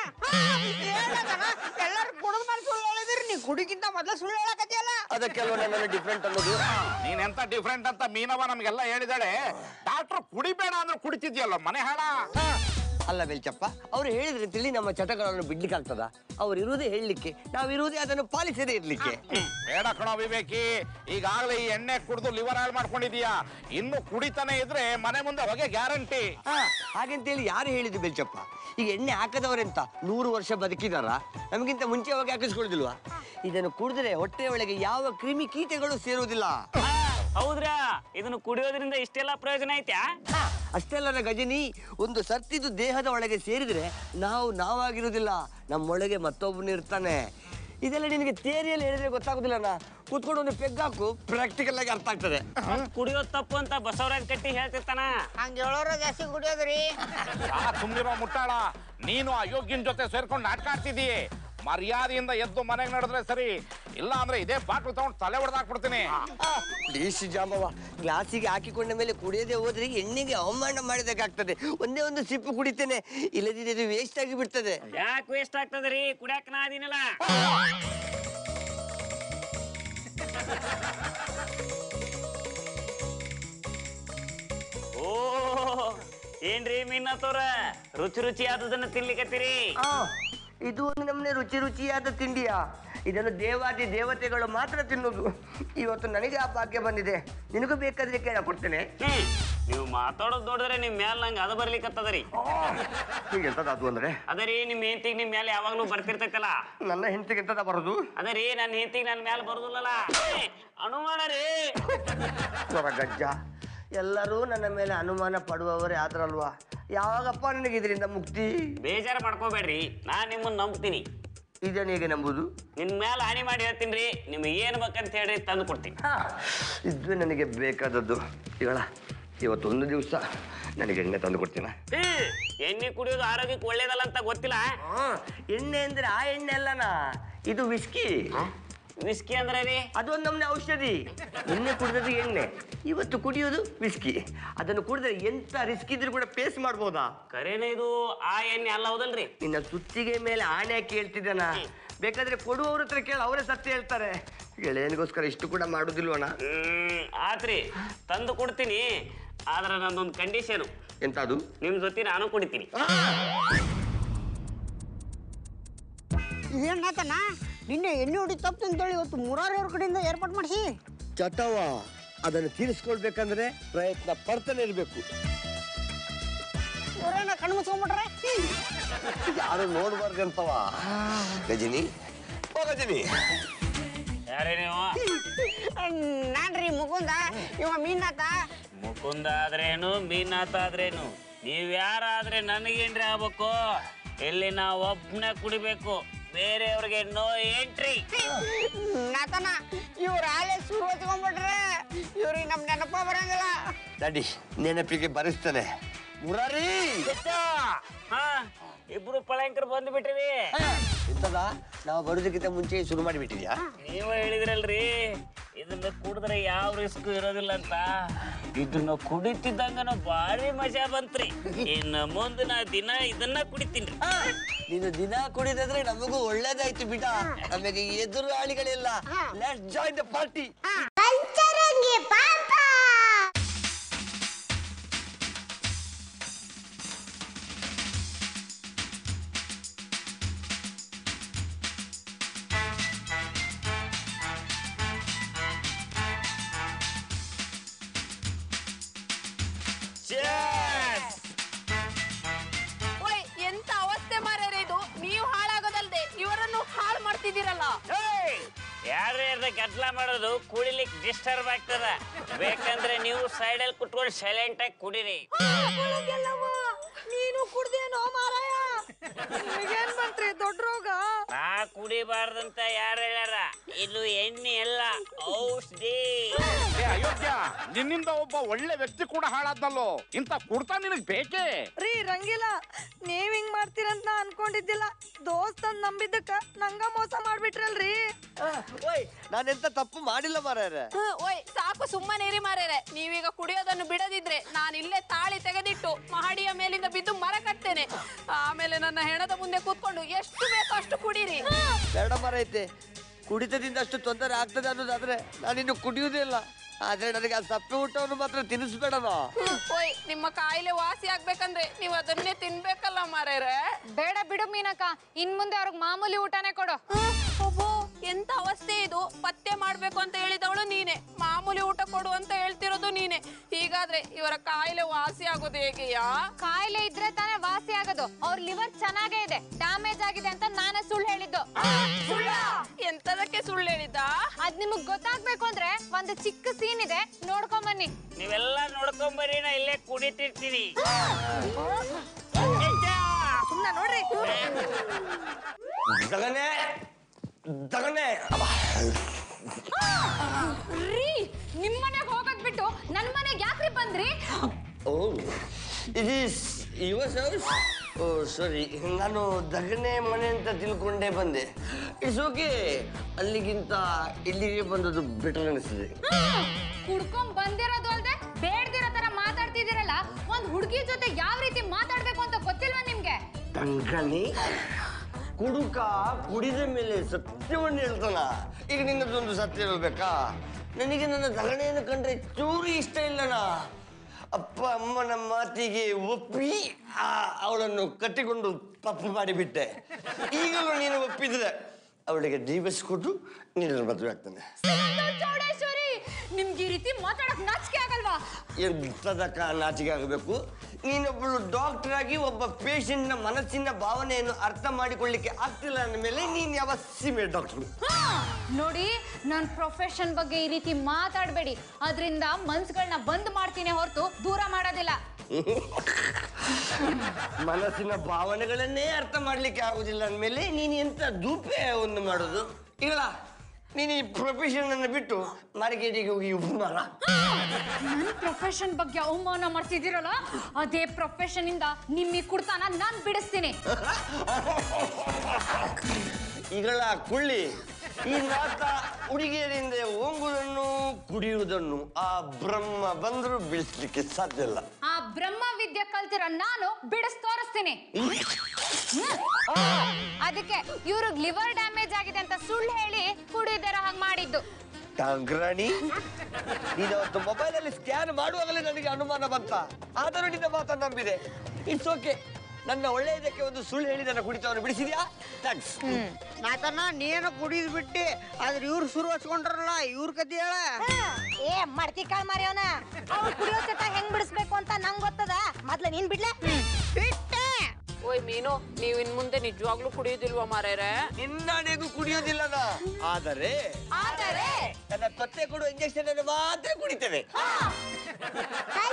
ಎಲ್ಲರೂ ಕುಡಿದ ಮೇಲೆ ಸುಳ್ಳು ಹೇಳಿದ್ರಿ, ನೀ ಕುಡಿಗಿಂತ ಮೊದಲು ಸುಳ್ಳು ಹೇಳಕತ್ತಿಯಲ್ಲ. ಅದಕ್ಕೆಲ್ವ ನನ್ನನ್ನು ಡಿಫ್ರೆಂಟ್ ಅನ್ನೋದು. ನೀನ್ ಎಂತ ಡಿಫ್ರೆಂಟ್ ಅಂತ ಮೀನವ ನಮ್ಗೆಲ್ಲ ಹೇಳಿದಾಳೆ. ಡಾಕ್ಟರ್ ಕುಡಿಬೇಡ ಅಂದ್ರೆ ಕುಡಿತಿದ್ಯಲ್ಲ, ಮನೆ ಹಾಳ. ಅಲ್ಲ ಬೆಲ್ಚಪ್ಪ, ಅವ್ರು ಹೇಳಿದ್ರೆ ತಿಳಿ ನಮ್ಮ ಚಟಗಳನ್ನು ಬಿಡ್ಲಿಕ್ಕೆ ಆಗ್ತದ? ಅವ್ರು ಇರುವುದೇ ಹೇಳಲಿಕ್ಕೆ, ನಾವಿರುವುದೇ ಅದನ್ನು ಪಾಲಿಸದೇ ಇರ್ಲಿಕ್ಕೆ. ಬೇಡ ಕಣೋ ವಿವೇಕಿ, ಈಗಾಗಲೇ ಈ ಎಣ್ಣೆ ಕುಡಿದು ಲಿವರ್ ಹಾಳು ಮಾಡ್ಕೊಂಡಿದೀಯಾ. ಇನ್ನು ಕುಡಿತಾನೆ ಇದ್ರೆ ಮನೆ ಮುಂದೆ ಹೊಗೆ ಗ್ಯಾರಂಟಿ. ಹಾಗಂತೇಳಿ ಯಾರು ಹೇಳಿದ್ದು ಬೆಲ್ಚಪ್ಪ? ಈಗ ಎಣ್ಣೆ ಹಾಕದವರೆಂತ ನೂರು ವರ್ಷ ಬದುಕಿದಾರ? ನಮಗಿಂತ ಮುಂಚೆ ಹೊಗೆ ಹಾಕಿಸ್ಕೊಳ್ಳುದಿಲ್ವಾ? ಇದನ್ನು ಕುಡಿದ್ರೆ ಹೊಟ್ಟೆ ಒಳಗೆ ಯಾವ ಕ್ರಿಮಿ ಕೀಟಗಳು ಸೇರುವುದಿಲ್ಲ. ಹೌದ್ರಾ? ಇದನ್ನು ಕುಡಿಯೋದ್ರಿಂದ ಇಷ್ಟೆಲ್ಲ ಪ್ರಯೋಜನ ಐತ್ಯಾ? ಅಷ್ಟೆಲ್ಲರ ಗಜನಿ, ಒಂದು ಸರ್ತಿದು ದೇಹದ ಒಳಗೆ ಸೇರಿದ್ರೆ ನಾವು ನಾವಾಗಿರುವುದಿಲ್ಲ, ನಮ್ಮೊಳಗೆ ಮತ್ತೊಬ್ಬನು ಇರ್ತಾನೆ. ಇದೆಲ್ಲ ನಿನಗೆ ಥಿಯರಿಯಲ್ಲಿ ಹೇಳಿದ್ರೆ ಗೊತ್ತಾಗುದಿಲ್ಲಣ್ಣ. ಕೂತ್ಕೊಂಡು ಒಂದು ಪೆಗ್ ಹಾಕು, ಪ್ರಾಕ್ಟಿಕಲ್ ಆಗಿ ಅರ್ಥ ಆಗ್ತದೆ. ಕುಡಿಯೋದ್ ತಪ್ಪು ಅಂತ ಬಸವರಾಜ್ ಕಟ್ಟಿ ಹೇಳ್ತಿರ್ತಾನ. ಹಂಗ ಹೇಳೋರ ಜಾಸ್ತಿ ಕುಡಿಯೋದ್ರಿ. ಸುಮ್ನಿರೋ ಮುಟ್ಟಾಳ, ನೀನು ಅಯೋಗ್ಯನ ಜೊತೆ ಸೇರ್ಕೊಂಡು ನಾಟಕ ಆಡ್ತಿದ್ದೀಯ. ಮರ್ಯಾದೆಯಿಂದ ಎದ್ದು ಮನೆಗೆ ನಡೆದ್ರೆ ಸರಿ, ಇಲ್ಲ ಅಂದ್ರೆ ಇದೇ ಬಾಟ್ಲು ತಗೊಂಡು ತಲೆ ಹೊಡೆದಾಕ್ಬಿಡ್ತೀನಿ. ಪ್ಲೀಸ್ ಜಾಂಬವ, ಗ್ಲಾಸಿಗೆ ಹಾಕಿಕೊಂಡ ಮೇಲೆ ಕುಡಿಯದೆ ಹೋದ್ರೆ ಎಣ್ಣೆಗೆ ಅವಮಾನ ಮಾಡಿದಾಗ್ತದೆ. ಒಂದೇ ಒಂದು ಸಿಪ್ಪು ಕುಡಿತೇನೆ, ಇಲ್ಲದಿದ್ರೆ ಇದು ವೇಸ್ಟ್ ಆಗಿ ಬಿಡ್ತದೆ. ಯಾಕೆ ವೇಸ್ಟ್ ಆಗ್ತದ್ರಿ? ಕುಡಿಯಾಕ ನಾ ಅದೀನಲ್ಲ. ಓ ಏನ್ರಿ ಮೀನತ್ತವ್ರ, ರುಚಿ ರುಚಿ ಆದದನ್ನ ತಿನ್ಲಿಕತ್ತೀರಿ? ಇದು ಒಂದು ನಮ್ಮನೆ ರುಚಿ ರುಚಿಯಾದ ತಿಂಡಿಯ. ಇದನ್ನು ದೇವಾದಿ ದೇವತೆಗಳು ಮಾತ್ರ ತಿನ್ನೋದು. ಇವತ್ತು ನನಗೆ ಆ ಭಾಗ್ಯ ಬಂದಿದೆ, ನಿನಗೂ ಬೇಕಾದ್ರೆ ಕೇಳ ಕೊಡ್ತೇನೆ. ನೀವು ಮಾತಾಡೋದು ನೋಡಿದ್ರೆ ನಿಮ್ ಮ್ಯಾಲ ನಂಗೆ ಅದು ಬರ್ಲಿಕ್ಕತ್ತದರಿ. ಹೀಗೆಂತದ ಅದು ಅಂದ್ರೆ? ಅದರಿ ನಿಮ್ ಹೆಂಡತಿಗೆ ನಿಮ್ ಮ್ಯಾಲ ಯಾವಾಗ್ಲೂ ಬರ್ತಿರ್ತೈತಲ್ಲ. ನನ್ನ ಹೆಂಡತಿಗೆ ಎಂತದ ಬರೋದು? ಅದರಿ ನನ್ನ ಹೆಂಡತಿಗೆ ನನ್ನ ಮ್ಯಾಲ ಬರುದಿಲ್ಲಲ್ಲ, ಅನುಮಾನ ರೀ. ಗಜ್ಜ, ಎಲ್ಲರೂ ನನ್ನ ಮೇಲೆ ಅನುಮಾನ ಪಡುವವರೇ ಆದ್ರಲ್ವಾ? ಯಾವಾಗಪ್ಪ ನನಗೆ ಇದರಿಂದ ಮುಕ್ತಿ? ಬೇಜಾರ ಮಾಡ್ಕೋಬೇಡ್ರಿ, ನಾನ್ ನಿಮ್ಮನ್ನ ನಂಬ್ತೀನಿ. ಇದನ್ನ ಹೇಗೆ ನಂಬುದು? ನಿನ್ ಮ್ಯಾಲ ಹಾನಿ ಮಾಡಿ ಹೇಳ್ತೀನಿ. ನಿಮ್ಗೆ ಏನ್ ಬೇಕಂತ ಹೇಳ್ರಿ, ತಂದು ಕೊಡ್ತೀನಿ. ಇದು ನನಗೆ ಬೇಕಾದದ್ದು. ಇವಳ ಇವತ್ತು ಒಂದು ದಿವಸ ನನಗೆ ಎಣ್ಣೆ ತಂದು ಕೊಡ್ತೀನ. ಎಣ್ಣೆ ಕುಡಿಯೋದು ಆರೋಗ್ಯಕ್ಕೆ ಒಳ್ಳೇದಲ್ಲ ಅಂತ ಗೊತ್ತಿಲ್ಲ. ಎಣ್ಣೆ ಅಂದ್ರೆ ಆ ಎಣ್ಣೆ ಅಲ್ಲನಾ, ಇದು ವಿಸ್ಕಿ. ವಿಸ್ಕಿ ಅಂದ್ರೆ ರೀ? ಅದೊಂದು ನಮ್ನೆ ಔಷಧಿ. ಎಣ್ಣೆ ಕುಡಿದದ್ದು ಎಣ್ಣೆ, ಇವತ್ತು ಕುಡಿಯೋದು ವಿಸ್ಕಿ. ಅದನ್ನು ಕುಡಿದ್ರೆ ಎಂತ ರಿಸ್ಕ್ ಇದ್ರು ಕೂಡ ಫೇಸ್ ಮಾಡ್ಬೋದಾ? ಕರೇನೆ ಇದು ಆ ಎಣ್ಣೆ ಅಲ್ಲ ಹೌದಲ್ರಿ? ನಿನ್ನ ಸುತ್ತಿಗೆ ಮೇಲೆ ಆಣೆ ಹಾಕಿ ಹೇಳ್ತಿದ್ದಾನ. ಬೇಕಾದ್ರೆ ಕೊಡುವವ್ರ ಹತ್ರ ಕೇಳಿ ಅವರೇ ಸತ್ಯ ಹೇಳ್ತಾರೆ. ಗೆಳೆಯನಿಗೋಸ್ಕರ ಇಷ್ಟು ಕೂಡ ಮಾಡುದಿಲ್ವಣ? ಹ್ಮ್ ಆತ್ರಿ, ತಂದು ಕೊಡ್ತೀನಿ. ಆದ್ರೆ ನಂದೊಂದು ಕಂಡೀಷನ್. ಎಂತದು? ನಿಮ್ ಜೊತೆ ನಾನು ಕುಡಿತೀನಿ. ಇದೇನಾತನ ನಿನ್ನೆ ಎಣ್ಣೆ ಹೊಡಿ ತಪ್ಪು ಅಂತೇಳಿ ಇವತ್ತು ಮುರಾರಿ ಅವ್ರ ಕಡೆಯಿಂದ ಏರ್ಪಾಟ್ ಮಾಡಿಸಿ ಚಟವ ಅದನ್ನು ತೀರಿಸ್ಕೊಳ್ಬೇಕಂದ್ರೆ ಪ್ರಯತ್ನ ಪಡ್ತಾನೆ ಇರ್ಬೇಕು. ಇವರೇನ ಕಣ್ಣು ಮುಚ್ಕೊಂಡ್ಬಿಟ್ರೆ ಯಾರು ನೋಡ್ಬಾರ್ದಂತವ. ಗಜನಿ, ಓ ಗಜನಿ. ಯಾರೇ ನೀವು? ನಾನ್ರಿ ಮುಕುಂದ, ಇವ ಮೀನಾತ. ಮುಕುಂದ ಆದ್ರೇನು, ಮೀನಾಥ ಆದ್ರೇನು, ನೀವ್ ಯಾರಾದ್ರೆ ನನಗೇನ್ರಿ ಆಗ್ಬೇಕು? ಇಲ್ಲಿ ನಾ ಒಬ್ನೇ ಕುಡಿಬೇಕು, ಬೇರೆಯವ್ರಿಗೆ ನೋ ಎಂಟ್ರಿ. ನಾತನ ಇವ್ರ ಆಲೆ ಸುರು ಹಚ್ಕೊಂಡ್ಬಿಟ್ರೆ ಇವ್ರಿಗೆ ನಮ್ ನೆನಪ ಬರಂಗಿಲ್ಲ. ನಡಿ, ನೆನಪಿಗೆ ಬರೆಸ್ತಾನೆ. ಮುರಾರಿ, ಹಾ, ಇಬ್ರು ಪಳಂಕರ್ ಬಂದು ಬಿಟ್ಟಿವಿ. ಎಂತದ? ನಾವು ಬರೋದಕ್ಕಿಂತ ಮುಂಚೆ ಶುರು ಮಾಡಿಬಿಟ್ಟಿದ್ಯಾ? ನೀವ ಹೇಳಿದ್ರಲ್ರಿ ಇದನ್ನ ಕುಡಿದ್ರೆ ಯಾವ ರಿಸ್ಕ್ ಇರೋದಿಲ್ಲ ಅಂತ. ಇದನ್ನ ಕುಡಿತಿದ್ದಂಗ ಭಾರಿ ಮಜಾ ಬಂತ್ರಿ. ಇನ್ನು ಮುಂದೆ ನಾ ದಿನ ಇದನ್ನ ಕುಡಿತೀನಿ. ನೀನು ದಿನ ಕುಡಿದ್ರೆ ನಮಗೂ ಒಳ್ಳೇದಾಯ್ತು ಬಿಡ. ನಮಗೆ ಎದುರಾಳಿಗಳಿಲ್ಲ. Let's join the party. ಓಯ್, ಎಂತ ಅವಸ್ಥೆ ಮಾರ್ಯಾರ ಇದು. ನೀವು ಹಾಳಾಗೋದಲ್ದೆ ಇವರನ್ನು ಹಾಳು ಮಾಡ್ತಿದ್ದೀರಲ್ಲ. ಯಾರ್ಯಾರ್ದ ಕೆಟ್ಲ ಮಾಡೋದು ಕುಡಿಲಿಕ್ಕೆ ಡಿಸ್ಟರ್ಬ್ ಆಗ್ತದ. ಬೇಕಂದ್ರೆ ನೀವು ಸೈಡಲ್ಲಿ ಕುತ್ಕೊಂಡು ಸೈಲೆಂಟ್ ಆಗಿ ಕುಡಿರಿ. ನೀನು ಕುಡ್ದೇನೋ ಮಾರಾಯ? ನಿಮಗೇನ್ ಬಂತ್ರಿ ದೊಡ್ಡ ರೋಗ? ನಾ ಕುಡಿಬಾರ್ದಂತ ಯಾರು ಹೇಳ್ಯಾರ? ಇದು ಎಣ್ಣೆ ಎಲ್ಲ ಔಷಧಿ. ಅಯೋಗ್ಯ, ನಿನ್ನಿಂದ ಒಬ್ಬ ಒಳ್ಳೆ ವ್ಯಕ್ತಿ ಕೂಡ ಹಾಳಾದ್ನಲ್ಲೋ. ಇಂತ ಕುಡ್ತಾ ನಿನಗ್ ಬೇಕೇ? ರೀ ರಂಗಿಲ್ಲ, ನೀವ್ ಹಿಂಗ್ ಮಾಡ್ತೀರಂತ ನಾ ಅನ್ಕೊಂಡಿದ್ದಿಲ್ಲ. ದೋಸ್ತ್ ಅಂತ ನಂಬಿದ್ದಕ್ಕ ನಂಗ ಮೋಸ ಮಾಡ್ಬಿಟ್ರಲ್ರಿ. ಓಯ್ ನಾನೆಂತ ತಪ್ಪು ಮಾಡಿಲ್ಲ ಮಾರ್ಯಾರ. ಓಯ್ ಸಾಕು ಸುಮ್ಮನೆ ಇರಿ ಮಾರೇರೆ. ನೀವೀಗ ಕುಡಿಯೋದನ್ನು ಬಿಡದಿದ್ರೆ ನಾನು ಇಲ್ಲೇ ತಾಳಿ ತೆಗೆದಿಟ್ಟು ಮಹಡಿಯ ಮೇಲಿಂದ ಬಿದ್ದು ಮರ ಕಟ್ತೇನೆ. ಆಮೇಲೆ ನನ್ನ ಹೆಣದ ಮುಂದೆ ಕೂತ್ಕೊಂಡು ಎಷ್ಟು ಬೇಕೋ ಅಷ್ಟು ಕುಡೀರಿ. ಬೇಡ ಮರೈತೆ, ಕುಡಿತದಿಂದ ಅಷ್ಟು ತೊಂದರೆ ಆಗ್ತದೆ ಅನ್ನೋದಾದ್ರೆ ನಾನಿನ್ನು ಕುಡಿಯುವುದೇ ಇಲ್ಲ. ಆದ್ರೆ ನನಗೆ ಆ ಸಪ್ಪೆ ಊಟವನ್ನು ಮಾತ್ರ ತಿನ್ನಿಸ್ಬೇಡನೋ. ಓಯ್ ನಿಮ್ಮ ಕಾಯಿಲೆ ವಾಸಿ ಆಗ್ಬೇಕಂದ್ರೆ ನೀವು ಅದನ್ನೇ ತಿನ್ಬೇಕಲ್ಲ ಮಾರೇರೆ. ಬೇಡ ಬಿಡು ಮೀನಕ್ಕ, ಇನ್ ಮುಂದೆ ಅವ್ರಿಗೆ ಮಾಮೂಲಿ ಊಟನೇ ಕೊಡು. ಒಬ್ಬೋ ಎಂತ ಅವಸ್ಥೆ ಇದು. ಪತ್ತೆ ಮಾಡ್ಬೇಕು ಅಂತ ಹೇಳಿದವಳು ನೀನೆ, ಮಾಮೂಲಿ ಊಟ ಕೊಡು ಅಂತ ಹೇಳ್ತಿರೋದು ನೀನೆ. ಹೀಗಾದ್ರೆ ಇವರ ಕಾಯಿಲೆ ವಾಸಿ ಆಗೋದು ಹೇಗೆಯಾ? ಕಾಯಿಲೆ ಇದ್ರೆ ತಾನೇ ವಾಸಿ ಆಗೋದು. ಅವ್ರ ಲಿವರ್ ಚೆನ್ನಾಗೇ ಇದೆ, ಡ್ಯಾಮೇಜ್ ಆಗಿದೆ ಅಂತ ನಾನೇ ಸುಳ್ಳು ಹೇಳಿದ್ದು. ಸುಳ್ಳ? ಎಂತದಕ್ಕೆ ಸುಳ್ಳು ಹೇಳಿದ್ದ? ಅದ್ ನಿಮಗ್ ಗೊತ್ತಾಗ್ಬೇಕು ಅಂದ್ರೆ ಒಂದು ಚಿಕ್ಕ ಸೀನ್ ಇದೆ, ನೋಡ್ಕೊಂಡ್ ಬನ್ನಿ. ನೀವೆಲ್ಲ ನೋಡ್ಕೊಂಬರಿ, ನಾ ಇಲ್ಲೇ ಕುಡಿತಿರ್ತೀನಿ. ಸುಮ್ನ ನೋಡ್ರಿ. ದಗನೆ ದಗನೆ ರೀ, ನಿಮ್ ಮನೆಗ್ ಹೋಗೋದ್ ಬಿಟ್ಟು ನನ್ ಮನೆಗ್ ಯಾಕ್ರಿ ಬಂದ್ರಿ? Oh it is your house. Oh sorry, ನಾನು ದಗನೆ ಮನೆ ಅಂತ ತಿಳ್ಕೊಂಡೇ ಬಂದೆ. ಇಟ್ಸ್ ಓಕೆ, ಅಲ್ಲಿಗಿಂತ ಇಲ್ಲಿಗೆ ಬಂದದ್ದು ಬೆಟರ್ ಅನಿಸ್ತದೆ. ಕುಡ್ಕೊಂಡ್ ಬಂದಿರೋದು ಅಲ್ದೆ ಬೇಡ್ದಿರೋ ತರ ಮಾತಾಡ್ತಿದ್ದೀರಲ್ಲ. ಒಂದ್ ಹುಡುಗಿ ಜೊತೆ ಯಾವ ರೀತಿ ಮಾತಾಡ್ಬೇಕು ಅಂತ ಗೊತ್ತಿಲ್ವಾ ನಿಮ್ಗೆ? ದಗನೆ ಕುಡುಕ ಕುಡಿದ ಮೇಲೆ ಸತ್ಯವನ್ನು ಹೇಳ್ತಾನ. ಈಗ ನಿನ್ನದೊಂದು ಸತ್ಯ ಹೇಳ್ಬೇಕಾ? ನನಗೆ ನನ್ನ ದಗಣೆಯನ್ನು ಕಂಡ್ರೆ ಚೂರು ಇಷ್ಟ ಇಲ್ಲನ. ಅಪ್ಪ ಅಮ್ಮನ ಮಾತಿಗೆ ಒಪ್ಪಿ ಅವಳನ್ನು ಕಟ್ಟಿಕೊಂಡು ತಪ್ಪು ಮಾಡಿಬಿಟ್ಟೆ. ಈಗಲೂ ನೀನು ಒಪ್ಪಿದ್ರೆ ಅವಳಿಗೆ ಡೈವರ್ಸ್ ಕೊಟ್ಟು ನೀನು ಮದುವೆ ಆಗ್ತಾನೆ. ಚೌಡೇಶ್ವರಿ, ನಿಮ್ಗೆ ಈ ರೀತಿ ಮಾತಾಡಕ್ ನಾಚಿಕೆ ಆಗಲ್ವಾ? ಎಂತದಕ್ಕ ನಾಚಿಕೆ ಆಗಬೇಕು? ನೀನೊಬ್ಬಳು ಡಾಕ್ಟರ್ ಆಗಿ ಒಬ್ಬ ಪೇಷಂಟ್ ನ ಮನಸ್ಸಿನ ಭಾವನೆಯನ್ನು ಅರ್ಥ ಮಾಡಿಕೊಳ್ಳಿಕ್ಕೆ ಆಗ್ತಿಲ್ಲ ಅಂದ ಮೇಲೆ ನೀನ್ ಯಾವ ಸೀಮೆ ಡಾಕ್ಟರ್? ನೋಡಿ, ನನ್ ಪ್ರೊಫೆಷನ್ ಬಗ್ಗೆ ಈ ರೀತಿ ಮಾತಾಡ್ಬೇಡಿ. ಅದರಿಂದ ಮನ್ಸುಗಳನ್ನ ಬಂದ್ ಮಾಡ್ತೀನಿ ಹೊರತು ದೂರ ಮಾಡೋದಿಲ್ಲ. ಮನಸ್ಸಿನ ಭಾವನೆಗಳನ್ನೇ ಅರ್ಥ ಮಾಡ್ಲಿಕ್ಕೆ ಆಗುದಿಲ್ಲ ಅಂದ್ಮೇಲೆ ನೀನ್ ಎಂತ ಧೂಪೆ ಒಂದು ಮಾಡೋದು? ಈಗ ನೀನು ಈ ಪ್ರೊಫೆಷನ್ ಅನ್ನು ಬಿಟ್ಟು ಮಾರ್ಕೆಟಿಗೆ ಹೋಗಿ ಉಪಮಾನ. ನನ್ ಪ್ರೊಫೆಷನ್ ಬಗ್ಗೆ ಅವಮಾನ ಮಾಡ್ತಿದ್ದೀರಲ್ಲ, ಅದೇ ಪ್ರೊಫೆಷನ್ ಇಂದ ನಿಮ್ಮಿ ಕುಡ್ತಾನ ನಾನ್ ಬಿಡಿಸ್ತೀನಿ. ಈಗಳ ಕುಳ್ಳಿ, ಈ ನಾಟ ಹುಡುಗಿಯರಿಂದ ಹೋಗುವುದನ್ನು ಕುಡಿಯುವುದನ್ನು ಆ ಬ್ರಹ್ಮ ಬಂದರೂ ಬಿಡಿಸ್ಲಿಕ್ಕೆ ಸಾಧ್ಯ ಇಲ್ಲ. ಆ ಬ್ರಹ್ಮ ವಿದ್ಯೆ ಕಲ್ತಿರ ನಾನು ಬಿಡಿಸ್ ತೋರಿಸ್ತೀನಿ. ಅದಕ್ಕೆ ಇವ್ರಿಗೆ ಲಿವರ್ ಡ್ಯಾಮೇಜ್ ಆಗಿದೆ ಅಂತ ಸುಳ್ಳು ಹೇಳಿ ಕುಡಿಯೋದರ ಹಾಗೆ ಮಾಡಿದ್ದು. ಟಾಂಗ್ರಾಣಿ, ನೀನು ಅವತ್ತು ಮೊಬೈಲ್ ಅಲ್ಲಿ ಸ್ಕ್ಯಾನ್ ಮಾಡುವಾಗಲೇ ನನಗೆ ಅನುಮಾನ ಬಂತ. ಆದರೂ ನಿನ್ನ ಮಾತನ್ನು ನಂಬಿದೆ. ಇಟ್ಸ್ ಓಕೆ, ನನ್ನ ಒಳ್ಳೆಯದಕ್ಕೆ ಒಂದು ಸುಳ್ಳು ಹೇಳಿ ನನ್ನ ಕುಡಿತವನ್ನು ಬಿಡಿಸಿದ್ಯಾ? ಥ್ಯಾಂಕ್ಸ್. ನಾತನ್ನ ನೀನು ಕುಡಿದ್ ಬಿಟ್ಟಿ, ಆದ್ರೆ ಇವ್ರು ಶುರು ಹಚ್ಕೊಂಡ್ರಲ್ಲ, ಇವ್ರ ಕತೆ ಹೇಳ. ಏ ಮಡ್ಕಿ ಕಾಳ್ ಮಾರ್ಯವನ, ಅವ್ರು ಕುಡಿಯೋ ಚಟ ಹೆಂಗ್ ಬಿಡಿಸ್ಬೇಕು ಅಂತ ನಂಗ್ ಗೊತ್ತದ. ಮೊದ್ಲ ನೀನ್ ಬಿಡ್ಲೆ. ಬಿಟ್ಟೆ. ಓಯ್ ಮೀನು, ನೀವ್ ಇನ್ ಮುಂದೆ ನಿಜವಾಗ್ಲೂ ಕುಡಿಯೋದಿಲ್ವಾ ಮಾರೇರೆ? ನಿನ್ನನೆಗೂ ಕುಡಿಯೋದಿಲ್ಲನ, ಆದರೆ ಆದರೆ ನನ್ನ ಪತ್ತೆ ಕೊಡುವ ಇಂಜೆಕ್ಷನ್ ಅನ್ನು ಮಾತ್ರ ಕುಡಿತೇವೆ. ಕೈ